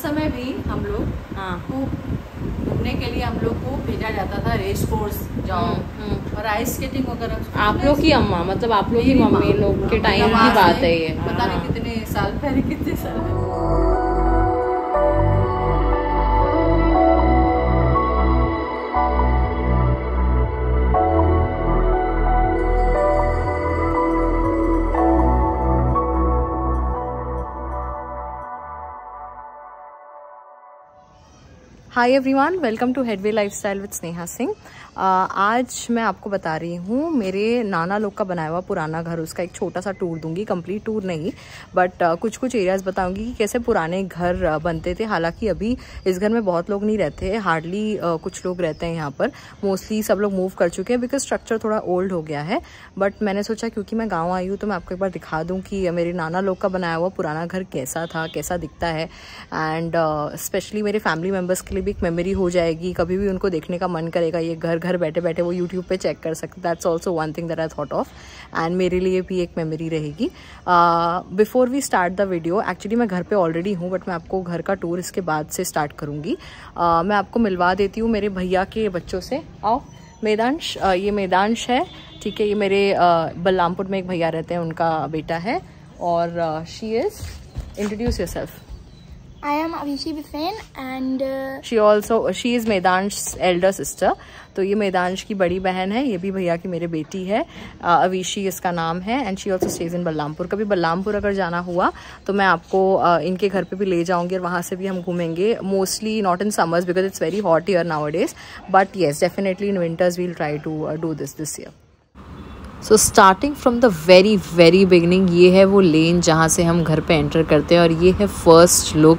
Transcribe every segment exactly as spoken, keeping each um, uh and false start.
उस समय भी हम लोग हाँ घूमने के लिए हम लोग को भेजा जाता था, रेस कोर्स जाओ और आइस स्केटिंग वगैरह। आप लोग की अम्मा, मतलब आप लोग की मम्मी लोग के टाइम की बात है ये, पता नहीं कितने साल पहले, कितने साल पहले। Hi everyone, welcome to Headway lifestyle with Sneha Singh. आज मैं आपको बता रही हूँ मेरे नाना लोग का बनाया हुआ पुराना घर, उसका एक छोटा सा टूर दूंगी, कंप्लीट टूर नहीं बट uh, कुछ कुछ एरियाज बताऊंगी कि कैसे पुराने घर uh, बनते थे। हालांकि अभी इस घर में बहुत लोग नहीं रहते हैं, हार्डली uh, कुछ लोग रहते हैं यहाँ पर, मोस्टली सब लोग मूव कर चुके हैं बिकॉज स्ट्रक्चर थोड़ा ओल्ड हो गया है। बट मैंने सोचा क्योंकि मैं गाँव आई हूँ तो मैं आपको एक बार दिखा दूँ कि मेरे नाना लोग का बनाया हुआ पुराना घर कैसा था, कैसा दिखता है। एंड स्पेशली uh, मेरे फैमिली मेम्बर्स के लिए भी एक मेमोरी हो जाएगी, कभी भी उनको देखने का मन करेगा ये घर घर बैठे बैठे वो यूट्यूब पे चेक कर सकते। That's also one thing that I thought of and मेरे लिए भी एक मेमोरी रहेगी। Before we start the video, actually मैं घर पे ऑलरेडी हूँ बट मैं आपको घर का टूर इसके बाद से स्टार्ट करूँगी। uh, मैं आपको मिलवा देती हूँ मेरे भैया के बच्चों से। आओ मैदांश, uh, ये मैदांश है, ठीक है, ये मेरे uh, बलरामपुर में एक भैया रहते हैं, उनका बेटा है। और she is, introduce yourself. I am Avishi Bifen and uh, she also she is Maidansh elder sister। तो ये मैदांश की बड़ी बहन है, ये भी भैया की मेरे बेटी है, अविशी इसका नाम है। And she also stays in Balrampur. कभी बलरामपुर अगर जाना हुआ तो मैं आपको uh, इनके घर पे भी ले जाऊंगी और वहाँ से भी हम घूमेंगे। Mostly not in summers because it's very hot year nowadays, but yes definitely in winters we'll try to do this this year. So starting from the very very beginning, ये है वो लेन जहाँ से हम घर पे एंटर करते हैं और ये है फर्स्ट लुक।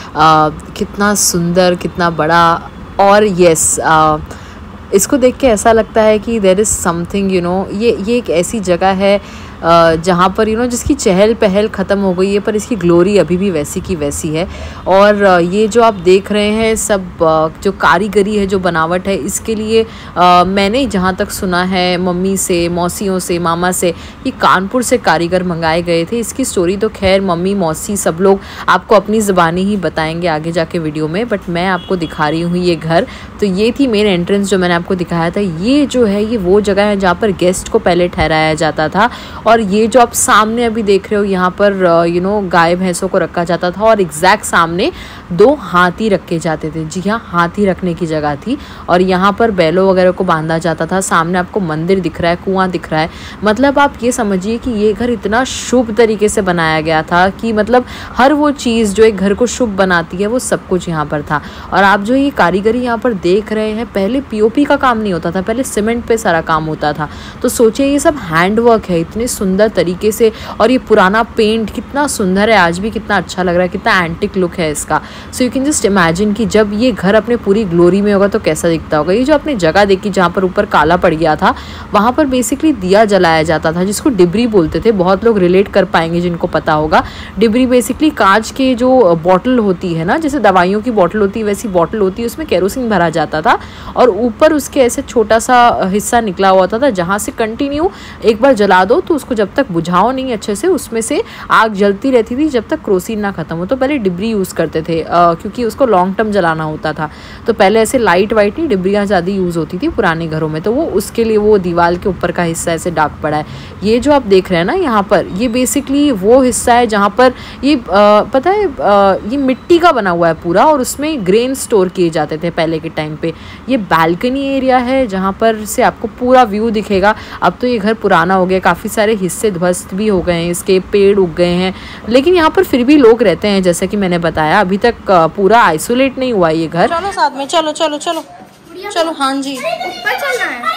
uh, कितना सुंदर, कितना बड़ा। और येस uh, इसको देख के ऐसा लगता है कि there is something, you know, ये ये एक ऐसी जगह है Uh, जहाँ पर यू नो जिसकी चहल पहल ख़त्म हो गई है पर इसकी ग्लोरी अभी भी वैसी की वैसी है। और uh, ये जो आप देख रहे हैं सब uh, जो कारीगरी है, जो बनावट है, इसके लिए uh, मैंने जहाँ तक सुना है मम्मी से, मौसियों से, मामा से, ये कानपुर से कारीगर मंगाए गए थे। इसकी स्टोरी तो खैर मम्मी, मौसी सब लोग आपको अपनी ज़बानी ही बताएंगे आगे जाके वीडियो में, बट मैं आपको दिखा रही हूँ ये घर। तो ये थी मेन एंट्रेंस जो मैंने आपको दिखाया था। ये जो है ये वो जगह है जहाँ पर गेस्ट को पहले ठहराया जाता था। और ये जो आप सामने अभी देख रहे हो यहाँ पर यू नो गाय भैंसों को रखा जाता था और एग्जैक्ट सामने दो हाथी रखे जाते थे। जी हाँ, हाथी रखने की जगह थी और यहाँ पर बैलों वगैरह को बांधा जाता था। सामने आपको मंदिर दिख रहा है, कुआं दिख रहा है। मतलब आप ये समझिए कि ये घर इतना शुभ तरीके से बनाया गया था कि मतलब हर वो चीज़ जो एक घर को शुभ बनाती है वो सब कुछ यहाँ पर था। और आप जो ये कारीगरी यहाँ पर देख रहे हैं, पहले पीओपी का काम नहीं होता था, पहले सीमेंट पे सारा काम होता था। तो सोचिए ये सब हैंडवर्क है इतने सुंदर तरीके से। और ये पुराना पेंट कितना सुंदर है, आज भी कितना अच्छा लग रहा है, कितना एंटिक लुक है इसका। So you can just imagine कि जब ये घर अपने पूरी ग्लोरी में होगा तो कैसा दिखता होगा। ये जो आपने जगह देखी जहाँ पर ऊपर काला पड़ गया था, वहाँ पर बेसिकली दिया जलाया जाता था जिसको डिबरी बोलते थे। बहुत लोग रिलेट कर पाएंगे जिनको पता होगा। डिबरी बेसिकली कांच के जो बॉटल होती है ना, जैसे दवाइयों की बॉटल होती है वैसी बॉटल होती है, उसमें केरोसिन भरा जाता था और ऊपर उसके ऐसे छोटा सा हिस्सा निकला हुआ था जहाँ से कंटिन्यू एक बार जला दो तो उसको जब तक बुझाओ नहीं अच्छे से, उसमें से आग जलती रहती थी जब तक केरोसिन ना खत्म हो। तो पहले डिबरी यूज़ करते थे आ, क्योंकि उसको लॉन्ग टर्म जलाना होता था। तो पहले ऐसे लाइट वाइट नहीं, डिबरियाँ ज़्यादा यूज़ होती थी पुराने घरों में, तो वो उसके लिए वो दीवार के ऊपर का हिस्सा ऐसे दाग पड़ा है। ये जो आप देख रहे हैं ना यहाँ पर, ये बेसिकली वो हिस्सा है जहाँ पर ये आ, पता है आ, ये मिट्टी का बना हुआ है पूरा और उसमें ग्रेन स्टोर किए जाते थे पहले के टाइम पे। ये बालकनी एरिया है जहाँ पर से आपको पूरा व्यू दिखेगा। अब तो ये घर पुराना हो गया, काफ़ी सारे हिस्से ध्वस्त भी हो गए हैं, इसके पेड़ उग गए हैं, लेकिन यहाँ पर फिर भी लोग रहते हैं। जैसे कि मैंने बताया अभी तक पूरा आइसोलेट नहीं हुआ ये घर। चलो साथ में, चलो चलो चलो चलो। हाँ जी, ऊपर चलना है।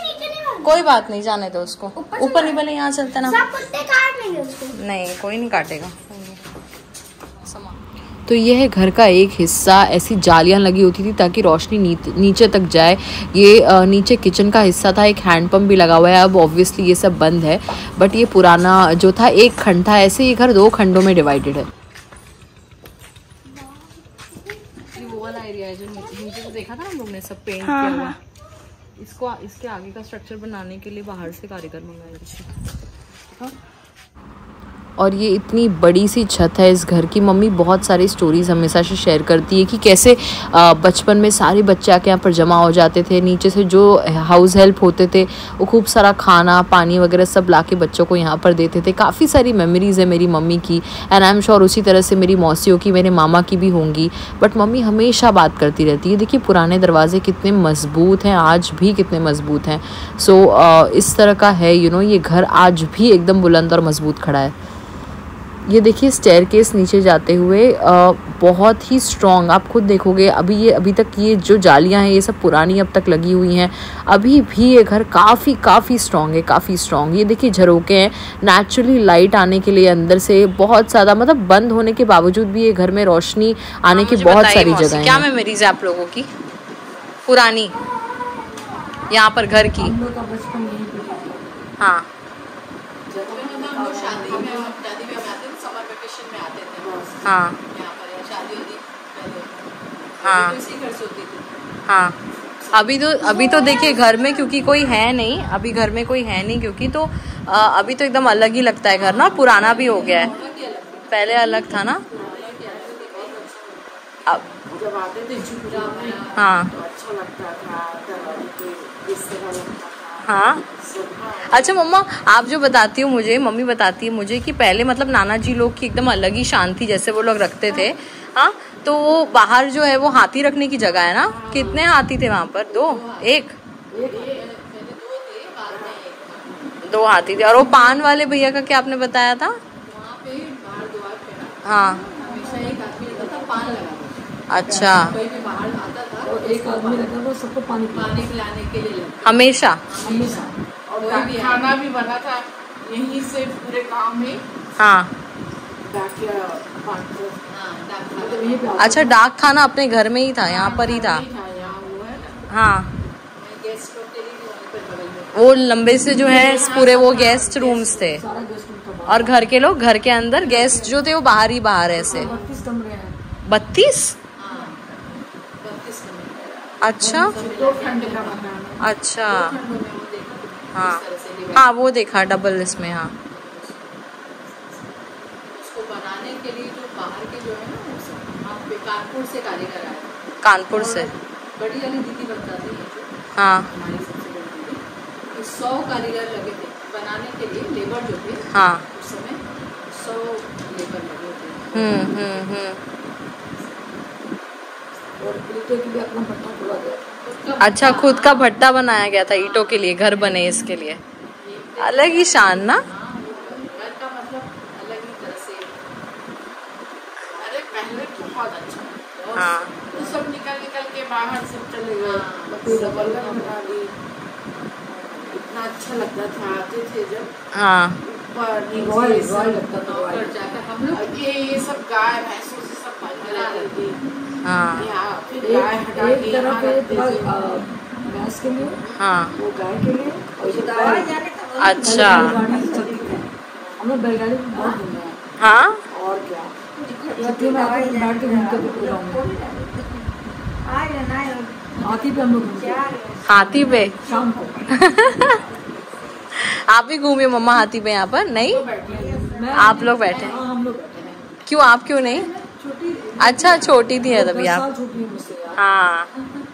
कोई बात नहीं, जाने दो उसको। ऊपर नहीं, भले यहाँ चलते ना। सब कुत्ते काट लेंगे उसको। नहीं, कोई नहीं काटेगा। तो यह है घर का एक हिस्सा, ऐसी जालियां लगी होती थी ताकि रोशनी नी, नीचे तक जाए। ये आ, नीचे किचन का हिस्सा था, एक हैंडपम्प भी लगा हुआ है। अब ऑब्वियसली ये सब बंद है, बट ये पुराना जो था एक खंड था। ऐसे ये घर दो खंडों में डिवाइडेड है। ये वो वाला एरिया है जो नीचे देखा था हम लोग ने, सब पेंट किया हुआ। इसको इसके आगे का स्ट्रक्चर बनाने के लिए बाहर से कारीगर मंगाए थे। और ये इतनी बड़ी सी छत है इस घर की। मम्मी बहुत सारी स्टोरीज़ हमेशा से शेयर करती है कि कैसे बचपन में सारे बच्चे आके यहाँ पर जमा हो जाते थे। नीचे से जो हाउस हेल्प होते थे वो खूब सारा खाना पानी वगैरह सब ला के बच्चों को यहाँ पर देते थे। काफ़ी सारी मेमोरीज़ है मेरी मम्मी की, एंड आई एम श्योर उसी तरह से मेरी मौसियों की, मेरे मामा की भी होंगी। बट मम्मी हमेशा बात करती रहती है। देखिए पुराने दरवाजे कितने मज़बूत हैं, आज भी कितने मज़बूत हैं। सो so, uh, इस तरह का है यू you नो know, ये घर आज भी एकदम बुलंद और मज़बूत खड़ा है। ये देखिए स्टेयरकेस नीचे जाते हुए आ, बहुत ही स्ट्रॉन्ग, आप खुद देखोगे। अभी ये अभी तक ये जो जालियां हैं ये सब पुरानी अब तक लगी हुई हैं, अभी भी ये घर काफ़ी काफ़ी स्ट्रॉन्ग है, काफ़ी स्ट्रॉन्ग। ये देखिए झरोके हैं, नेचुरली लाइट आने के लिए अंदर से बहुत ज़्यादा, मतलब बंद होने के बावजूद भी ये घर में रोशनी आने की बहुत सारी जगह है। क्या मेमोरीज है आप लोगों की पुरानी यहाँ पर घर की? हाँ हाँ हाँ हाँ अभी तो अभी तो देखिए घर में क्योंकि कोई है नहीं, अभी घर में कोई है नहीं क्योंकि तो आ, अभी तो एकदम अलग ही लगता है घर ना, पुराना भी हो गया है। पहले अलग था ना। अब जब आते थे हाँ हाँ अच्छा मम्मा, आप जो बताती हो मुझे, मम्मी बताती है मुझे कि पहले मतलब नाना जी लोग की एकदम अलग ही शांति जैसे वो लोग रखते थे। हाँ तो वो बाहर जो है वो हाथी रखने की जगह है ना। कितने हाथी थे वहाँ पर? दो? एक? दो हाथी थे। और वो पान वाले भैया का क्या आपने बताया था? हाँ अच्छा, एक आदमी रहता था सबको पानी पानी पिलाने के लिए हमेशा हमेशा और खाना भी बना था यहीं से पूरे गांव में। हाँ अच्छा, डाक खाना अपने घर में ही था, यहाँ पर ही था। हाँ वो लंबे से जो है पूरे वो गेस्ट रूम्स थे, और घर के लोग घर के अंदर, गेस्ट जो थे वो बाहर ही बाहर ऐसे। बत्तीस? अच्छा अच्छा हाँ हाँ वो देखा डबल इसमें। हाँ उसको बनाने के लिए जो बाहर के जो है ना वहाँ पे कानपुर से कारीगर आए। कानपुर से बड़ी वाली दीदी बताती है हाँ हमारी सबसे बड़ी दीदी, तो सौ कारीगर लगे थे बनाने के लिए, लेबर जो थे हाँ उस समय सौ लेबर लगे थे। हम्म हम्म हम्म और ईंटों के लिए अपना भट्टा खोला गया। अच्छा खुद का भट्टा बनाया गया था ईंटों के लिए, घर बने इसके लिए। अलग ही शान ना। घर का मतलब अलग ही तरह से। अरे पहले बहुत अच्छा हाँ तो सब निकल निकल के बाहर सब चले गए, सब अलग बना दी। इतना अच्छा लगता था, आते थे जब हाँ ऊपर नीचे लगता था ऊपर जाकर हम लोग ये ये सब गाय भैंसों से सब बना लेती। हाँ फिर गाय हटा के भैंस के लिए, हाँ वो गाय के लिए, अच्छा हम लोग बैलगाड़ी में बहुत घूमे हैं। हाँ और क्या छुट्टी में आते हैं बैठ के घूमते थे हाथी पे हम लोग हाथी पे शाम को। आप भी घूमे मम्मा हाथी पे? यहाँ पर नहीं, आप लोग बैठे? हम लोग बैठे हैं। क्यों आप क्यों नहीं? अच्छा छोटी थी है तभी आप। हाँ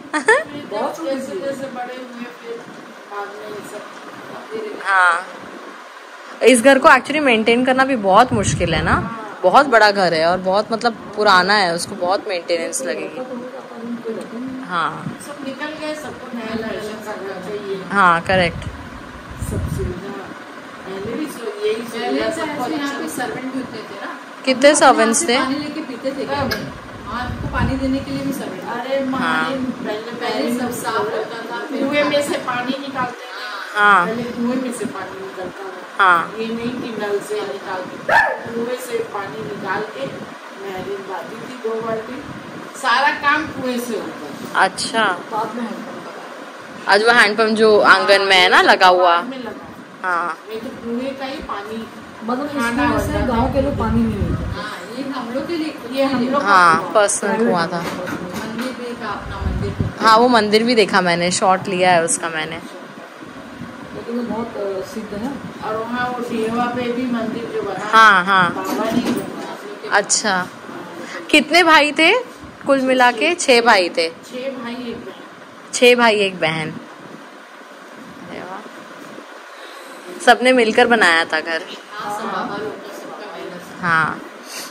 हाँ इस घर को एक्चुअली मेंटेन करना भी बहुत मुश्किल है ना। बहुत बड़ा घर है और बहुत मतलब पुराना है, उसको बहुत मेंटेनेंस लगेगी। हाँ सब निकल गए, सबको नया नया करना चाहिए। हाँ करेक्ट। सब सुविधा पहले भी यही सुविधा सब यहाँ पे सर्वेंट भी होते थे ना। कितने सर्वेंट्स थे? पानी लेके पीते थे क्या? हाँ आपको पानी देने के लिए भी सर्वेंट। अरे हाँ पहले पहले सब साफ होता था, कुएं में से पानी निकालते थे। हाँ पहले कुएं में से पानी निकलता था। हाँ ये नहीं कि नल से निकालते, कुएं से पानी निकाल के नहरें बाती थी दो बाल्टी, सारा काम कुएं से होता। अच्छा बाद में हैंडपंप, आज वो हैंडपंप जो आंगन में है ना लगा हुआ। हाँ नहीं तो कुएं का ही पानी, मतलब गाँव के लोग पानी नहीं लेते। हाँ ये हम लोग के लिए, ये हम लोग हाँ पर्सनल कुआं था। मंदिर भी का अपना मंदिर। हाँ वो मंदिर भी देखा मैंने, शॉट लिया है उसका मैंने। यूपी में बहुत अ, सिद्ध है। और वहाँ वो सेवा पे भी मंदिर जो बना है, हाँ हाँ। बाबा ने बनाया। अच्छा, कितने भाई थे कुल मिला के? छह भाई थे। छह भाई एक बहन। छह भाई एक बहन। अरे वाह, सबने मिलकर बनाया था घर। हाँ, सब बाबा लोग का सबका मेहनत से। हाँ।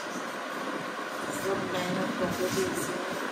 सब मेहनत करते थे इसमें।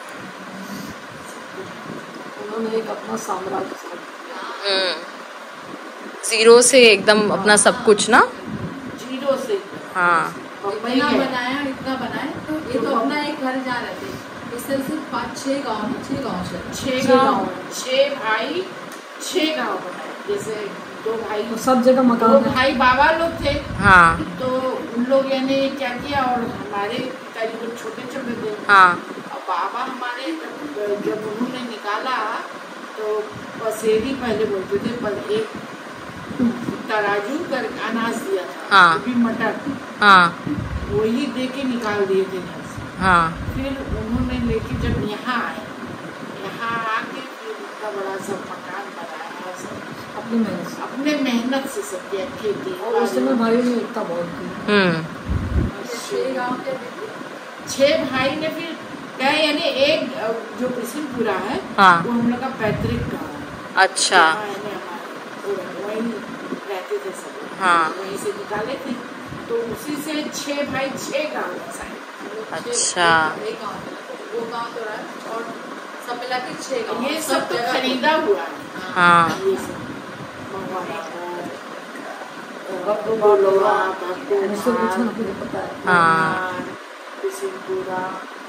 उन्होंने एक अपना साम्राज्य स्थापित किया। हम्म, जीरो से एकदम अपना सब कुछ ना। जीरो से। हाँ। इतना बनाया इतना बनाया तो ये तो अपना एक घर जा रहे थे। इस तरह से पाँच छह गांव में छह गांव से छह गांव, छह भाई छह गांव बनाए। जैसे दो भाई, तो सब जगह दो मकान है। भाई बाबा लोग थे। हाँ तो उन लोग यानी क्या किया, और हमारे पिताजी लोग छोटे छोटे थे। हाँ। और बाबा हमारे जब जब उन्होंने निकाला तो पसेरी पहले बोलते थे, पर एक तराजू कर अनाज दिया था। हाँ। वो भी मटर। हाँ वही दे के निकाल दिए थे घर से। हाँ। फिर उन्होंने लेके जब यहाँ आए, यहाँ आके फिर इतना बड़ा सब मकान बनाया, सब अपनी मेहनत से। अपने मेहनत से सब किया, खेती। और उस समय भाइयों ने एकता बहुत की। हम्म। छह गांव के छह भाई ने फिर गए, यानी एक जो बिशनपुरा है, हाँ। वो हम लोग का पैतृक गाँव है। अच्छा। जहाँ यानी हमारे वो वहीं रहते थे सब लोग। हाँ। वहीं से निकाले थे, तो उसी से छह भाई छह गाँव बसाए। अच्छा। एक गांव में वो गांव तो रहा और सब मिला के छह गांव। ये सब तो खरीदा हुआ है। हाँ। ये सब भगवान, ऐसे कुछ ना मुझे पता है। हाँ। बिशनपुरा,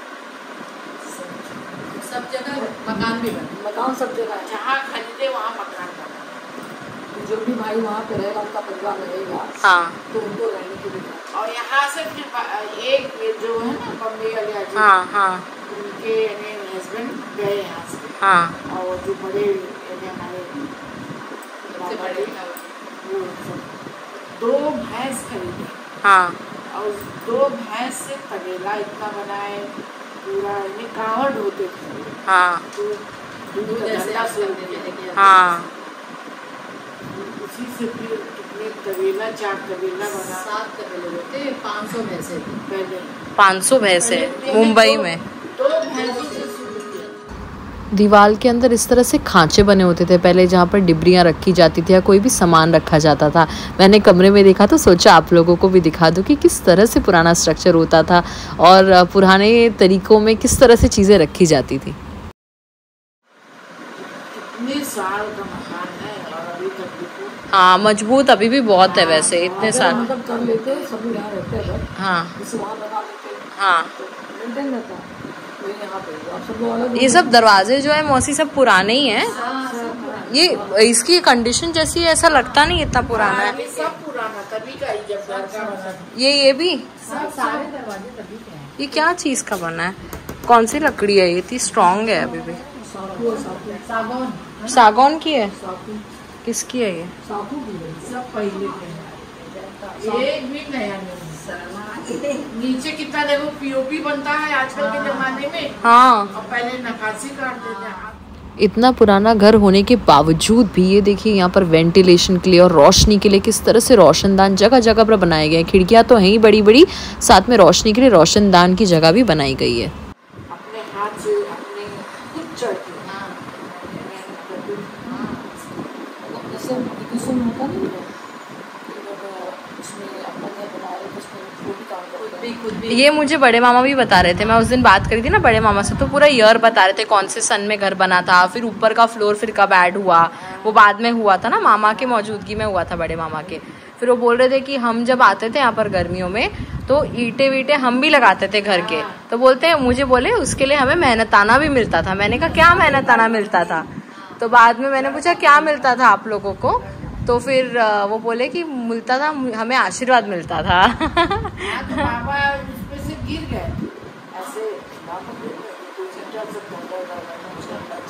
सब जगह मकान भी बने। मकान सब जगह है। जहाँ खरीदे वहाँ मकान बना। जो भी भाई वहाँ पे रहेगा, उनका परिवार रहेगा, हाँ। तो उनको रहने के लिए। और यहाँ से फिर बा- एक जो है ना बम्बई वाले जी, हाँ हाँ उनके यानी हस्बैंड गए यहाँ से। हाँ। और जो बड़े यानी हमारे सबसे बाबा बड़े जी, वो सब दो भैंस खरीदे। हाँ। और उस दो भैंस से तबेला इतना बनाए, पूरा यानी कांवड़ ढोते थे। हाँ। तो दूध का जैसे धंधा आप शुरू करते थे, किया। लेके हाँ। उसी से फिर कितने तबेला, चार तबेला बना सात तबेले होते, पाँच सौ भैंसे थे पहले। पाँच सौ भैंसे मुंबई में। दो भैंसों से शुरू किया। दीवार के अंदर इस तरह से खांचे बने होते थे पहले, जहाँ पर डिबरियाँ रखी जाती थी या कोई भी सामान रखा जाता था। मैंने कमरे में देखा तो सोचा आप लोगों को भी दिखा दूँ कि किस तरह से पुराना स्ट्रक्चर होता था और पुराने तरीकों में किस तरह से चीज़ें रखी जाती थी। इतने साल का मकान है और अभी तक देखो। हाँ, मजबूत अभी भी बहुत है वैसे, इतने अगर साल। मतलब कर लेते सभी यहाँ रहते हैं, हाँ जैसे वहाँ लगा लेते हाँ। तो मेंटेन रहता है। तो यहाँ पे आप सब लोग अलग ये सब दरवाजे जो है मौसी सब पुराने ही हैं। ये इसकी कंडीशन जैसी है, ऐसा लगता नहीं इतना पुराना है। ये सब पुराना तभी का ही जब घर का बना। ये ये भी सारे दरवाजे तभी के हैं। ये क्या चीज का बना है? कौन सी लकड़ी है? ये इतनी स्ट्रांग है अभी भी। साकू है, साकू सागौन सागौन की है? साकू किसकी है ये? साकू की है। सब पहले के हैं। एक भी नया नहीं। नीचे कितना देखो पीओपी बनता है आजकल के जमाने में, हाँ। और पहले नक्काशी करते थे। इतना पुराना घर होने के बावजूद भी ये देखिए यहाँ पर वेंटिलेशन के लिए और रोशनी के लिए किस तरह से रोशनदान जगह जगह पर बनाए गए हैं। खिड़कियाँ तो हैं ही बड़ी बड़ी, साथ में रोशनी के लिए रोशनदान की जगह भी बनाई गई है। अपने हाथ से अपने खुद चढ़ती। हाँ। जैसे किचन होता नहीं है, उसमें अपना घर बनाए तो उसमें वो भी काम करते हैं। खुद भी ये मुझे बड़े मामा भी बता रहे थे। मैं उस दिन बात करी थी ना बड़े मामा से, तो पूरा ईयर बता रहे थे कौन से सन में घर बना था, फिर ऊपर का फ्लोर फिर कब ऐड हुआ। वो बाद में हुआ था ना, मामा के मौजूदगी में हुआ था, बड़े मामा के। फिर वो बोल रहे थे कि हम जब आते थे यहाँ पर गर्मियों में तो ईंटे वीटे हम भी लगाते थे घर के। तो बोलते हैं, मुझे बोले उसके लिए हमें मेहनताना भी मिलता था। मैंने कहा क्या मेहनताना मिलता था? तो बाद में मैंने पूछा क्या मिलता था आप लोगों को, तो फिर वो बोले कि मिलता था, हमें आशीर्वाद मिलता था। तो बाबा उसमें से गिर गए ऐसे। बाबा गिर गए, कुछ ईंटा से टंगा हुआ था, उसका टच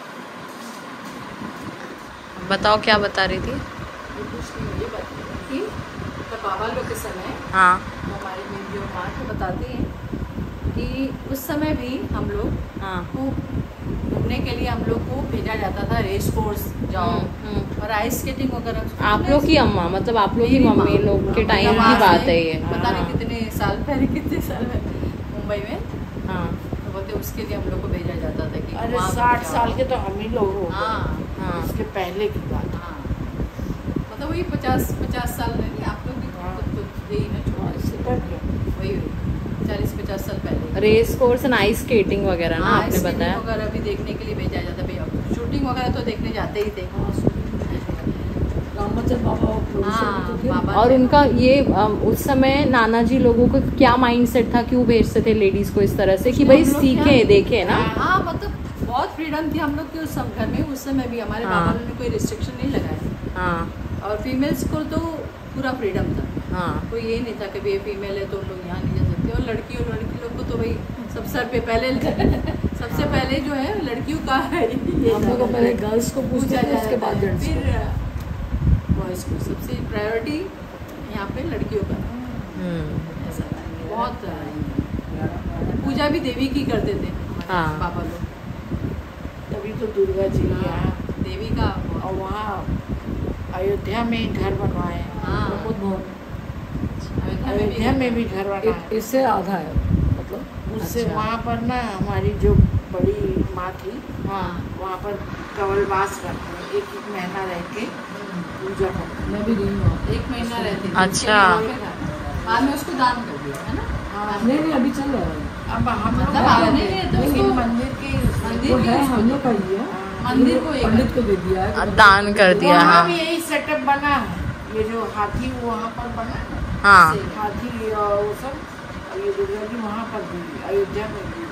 गया। बताओ क्या बता रही थी? ये कुछ नहीं, ये बता रही थी तो बाबा लोग के समय हाँ हमारी बेबी और माँ को बताते हैं कि उस समय भी हम लोग हाँ को घूमने के लिए हम लोग को भेजा जाता था, रेस कोर्स जाओ और आइस स्केटिंग वगैरह। आप लोग की अम्मा मतलब आप लोग की मेरी मम्मी माँ, लोग के टाइम वहाँ की बात से है ये। पता नहीं हाँ। कितने साल पहले, कितने साल पहले मुंबई में। हाँ तो बोलते उसके लिए हम लोग को भेजा जाता था कि अरे वहाँ पर साठ जाओ। साल के तो हम ही लोग हो गए। हाँ हाँ इसके पहले की बात। हाँ, मतलब वही पचास पचास साल नहीं, आप लोग भी हाँ। तो थे ही ना छोटे, वही वही चालीस पचास साल पहले। Race course and ice skating वगैरह ना हाँ, आपने स्केटिंग बताया। वगैरह भी देखने के लिए भेजा जाता भैया। शूटिंग वगैरह तो देखने जाते ही थे। रामचंद्र बाबा हाँ, बाबा और थे। उनका ये अम, उस समय नाना जी लोगों का क्या माइंडसेट था, क्यों भेजते थे लेडीज को इस तरह से कि भाई हम लोग सीखे क्या- देखे ना। हाँ, मतलब बहुत फ्रीडम थी हम लोग के उस समय घर में। उस समय भी हमारे हाँ। बाबा ने कोई रिस्ट्रिक्शन नहीं लगाया हाँ और फीमेल्स को तो पूरा फ्रीडम था। हाँ कोई ये नहीं था कि ये फीमेल है तो उन लोग यहाँ नहीं जा सकते। और लड़की और लड़की लोग को तो भाई सब सर पे पहले सबसे पहले जो है लड़कियों का है ये हम लोग को पहले गर्ल्स को पूछते पूछा थे, उसके जाता बाद है, जेंट्स को। फिर बॉयज़ को। सबसे प्रायोरिटी यहाँ पे लड़कियों का हम्म ऐसा था। बहुत अ, पूजा भी देवी की करते थे हमारे हाँ। बाबा लोग। तभी तो दुर्गा जी के यहाँ देवी का बहुत- और वहाँ अयोध्या में घर बनवाए हैं। हाँ, बहुत बहुत अयोध्या में भी अयोध्या में भी घर बनाए इ- इससे आधा है मतलब। उससे अच्छा। वहाँ पर ना हमारी जो बड़ी माँ थी हाँ वहाँ पर कवलवास करते हैं, एक एक महीना रह के पूजा करते हैं। मैं भी गई हूँ वहाँ। एक महीना रहते थे। अच्छा। बाद में उसको दान कर दिया है ना। हाँ, नहीं नहीं अभी चल रहा है। अब हम लोग मतलब आप नहीं है तो लेकिन उसको मंदिर के मंदिर वो की है उसको हम लोग का ही है। मंदिर को एक पंडित को दे दिया है। दान कर दिया। वहाँ हाँ भी यही सेटअप बना है। ये जो हाथी वहाँ पर बना है ना, हाँ हाथी और वो सब, और ये दुर्गा जी वहाँ पर भी अयोध्या में भी।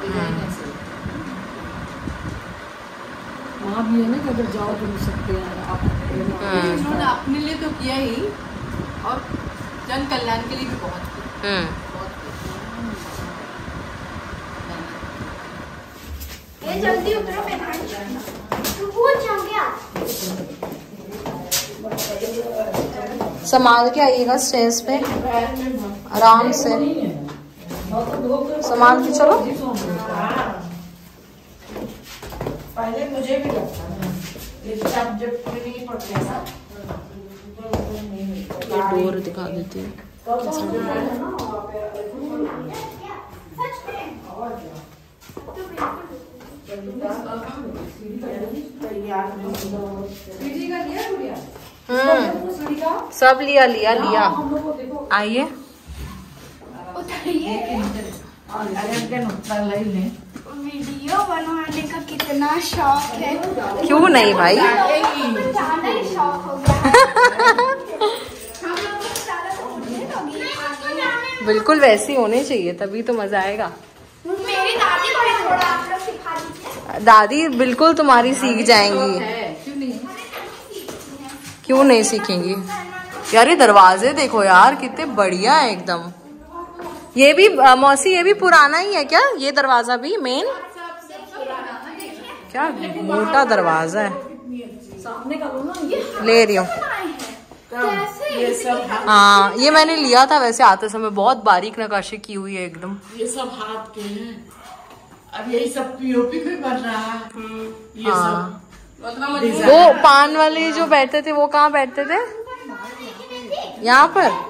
वहाँ भी है ना कि अगर जाओ तो मिल सकते हैं आप। हम्म। उन्होंने अपने लिए तो किया ही और जन कल्याण के लिए भी बहुत किया। हम्म बहुत किया। ये जल्दी उतरो मैं तू कूद जा गया। संभाल के आइएगा स्टेज पे आराम से, संभाल के चलो। पहले मुझे भी लगता था, लेकिन अब जब नहीं पड़ते ना ये डोर दिखा देती है। हम्म सब लिया लिया लिया। आइए वीडियो बनवाने का कितना शौक है। क्यों नहीं भाई। कुछ ज्यादा ही शौक हो गया है। हम लोग को ज्यादा तो होने लगी। बिल्कुल वैसी होने चाहिए तभी तो मजा आएगा। मेरी दादी को भी थोड़ा आप लोग सिखा दीजिए। दादी बिल्कुल तुम्हारी सीख जाएंगी, है, क्यों नहीं? क्यों नहीं सीखेंगी। यार ये दरवाजे देखो यार कितने बढ़िया है एकदम। ये भी अ, मौसी ये भी पुराना ही है क्या, ये दरवाजा भी मेन? क्या मोटा दरवाजा है। सामने का लो ना। ले रही हूँ। ये सब हाँ ये मैंने लिया था वैसे आते समय, बहुत बारीक नक्काशी की हुई है एकदम। ये सब हाथ के हैं। अब यही सब पीओपी पे बन रहा है। ये हाँ। सब वो पान वाले जो बैठते थे वो कहाँ बैठते थे? यहाँ पर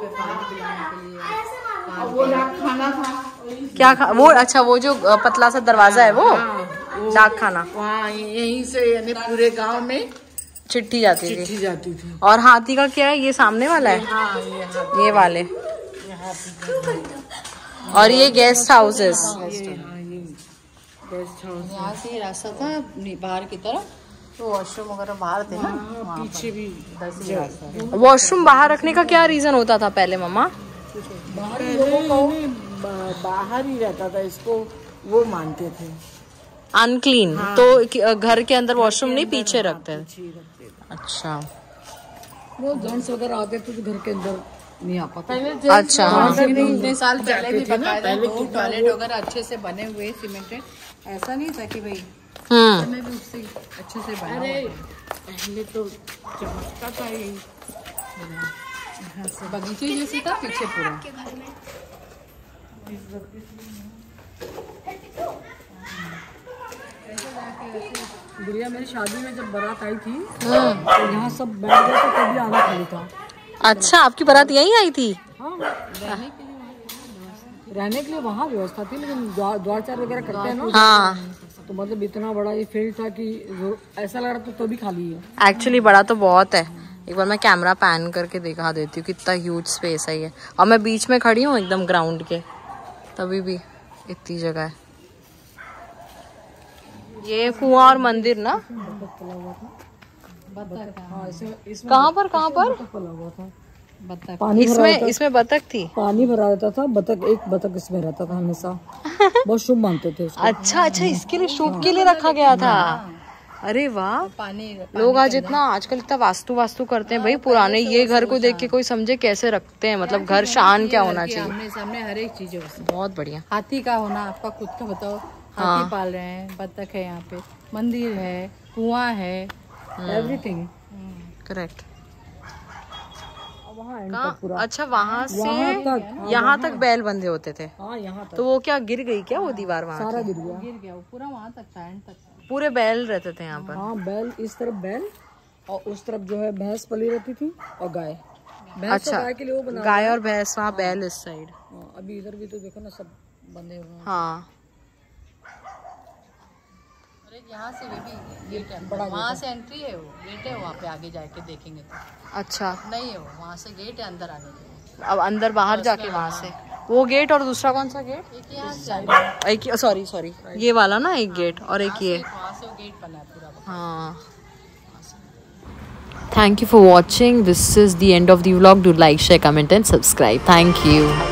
वो डाक खाना था। क्या खा वो? अच्छा वो जो अ, पतला सा दरवाजा है वो डाक खाना। वहाँ यहीं से यानी पूरे गांव में चिट्ठी जाती चिट्ठी थी। जाती थी। और हाथी का क्या है, ये सामने वाला है? हाँ ये हाथ ये वाले। यहाँ पे और ये गेस्ट हाउसेस। ये हाँ ये गेस्ट हाउस यहाँ से रास्ता था बाहर की तरफ, तो वॉशरूम वगैरह बाहर थे ना। हाँ, पीछे भी वॉशरूम बाहर रखने का क्या रीजन होता था पहले मम्मा? पहले नहीं, बा- बाहर ही रहता था, इसको वो मानते थे अनक्लीन। तो कि- घर के अंदर वॉशरूम नहीं पीछे रखते थे? पीछे रखते थे। अच्छा वो जेंट्स वगैरह आते थे तो घर के अंदर नहीं आ पाते। अच्छा हाँ। इतने साल पहले भी थे ना, बकायदा पहले दो कितना टॉयलेट वो- वगैरह अच्छे से बने हुए सीमेंटेड, ऐसा नहीं था कि भाई हम्म मैं भी उससे अच्छे से बना अरे हुआ था। पहले तो चमकता था ये। बगीचे जैसे था पीछे पूरा। गुड़िया मेरी शादी में जब बारात आई थी तो यहाँ सब बैठ गए थे, तभी आना खाली था। अच्छा, आपकी बारात यहीं आई थी? हाँ, रहने के लिए वहाँ व्यवस्था थी, लेकिन द्वार द्वार चार वगैरह करते हैं ना। हाँ, तो मतलब इतना बड़ा ये फील्ड था कि ऐसा लग रहा था तो भी खाली है। एक्चुअली बड़ा तो बहुत है। एक बार मैं कैमरा पैन करके दिखा देती हूँ कितना ह्यूज स्पेस है ये। और मैं बीच में खड़ी हूँ एकदम ग्राउंड के, तभी भी इतनी जगह है। ये कुआं और मंदिर ना? कहाँ पर कहाँ पर? पानी इसमें इसमें बतख थी। पानी भरा रहता था, बतख एक बतख इसमें रहता था हमेशा। बहुत शुभ मानते थे इसको। अच्छा अच्छा, इसके लिए शुभ के लिए रखा गया था। अरे वाह, पानी लोग आज इतना आजकल इतना वास्तु वास्तु करते हैं भाई। पुराने ये घर को देख के कोई समझे कैसे रखते हैं, मतलब घर शान क्या होना चाहिए। सामने सामने हर एक चीज है उसमें। बहुत बढ़िया। हाथी का होना, आपका खुद का बताओ। हाथी पाल रहे हैं, बत्तख है यहाँ पे, मंदिर है, कुआं है, एवरीथिंग। करेक्ट। वहाँ अच्छा, वहाँ से तक यहाँ तक बैल बंधे होते थे। हाँ, यहाँ तक तो वो क्या गिर गई क्या वो दीवार? वहाँ सारा गिर गया। गिर गया वो पूरा, वहाँ तक था, एंड तक। पूरे बैल रहते थे यहाँ पर। हाँ, बैल इस तरफ बैल और उस तरफ जो है भैंस पली रहती थी और गाय। भैंस अच्छा, और गाय के लिए वो बना। गाय और भैंस, वहाँ बैल इस साइड। हाँ, अभी इधर भी तो देखो ना सब बंधे हुए हैं। हाँ, यहाँ से भी गेट है, वहाँ से एंट्री है, वो गेट है, वहाँ पे आगे जाके देखेंगे तो। अच्छा, नहीं है वो, वहाँ से गेट है अंदर आने के लिए। अब अंदर बाहर जाके वहाँ से वो गेट, और दूसरा कौन सा गेट? एक यहाँ से, एक सॉरी सॉरी ये वाला ना, एक गेट और एक ये। वहाँ से वो गेट बना है पूरा। हाँ। Thank you for watching. This is the end of the vlog. Do like, share, comment and subscribe. Thank you.